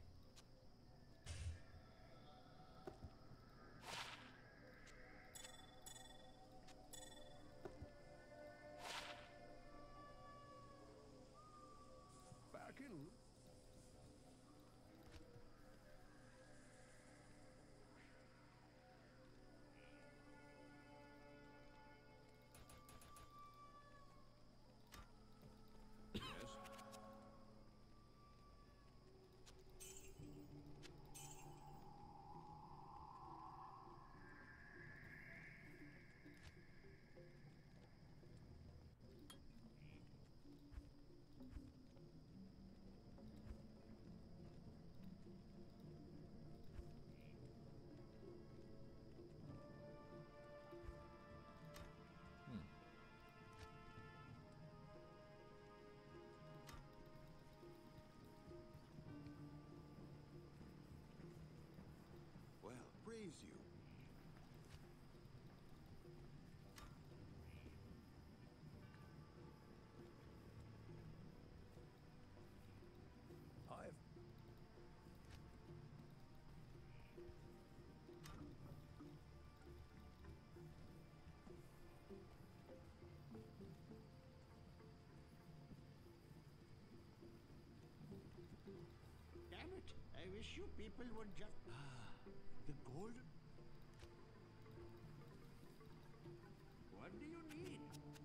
Back in. Yes. Well, praise you. I've Damn it! I wish you people would just. The gold. What do you need?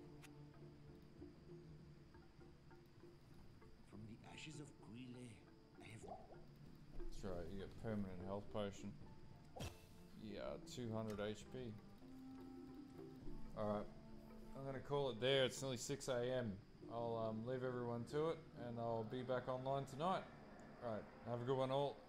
From the ashes of Guile, I have. That's right, you get permanent health potion. Yeah, 200 HP. Alright, I'm gonna call it there. It's nearly 6 AM. I'll leave everyone to it, and I'll be back online tonight. Alright, have a good one all.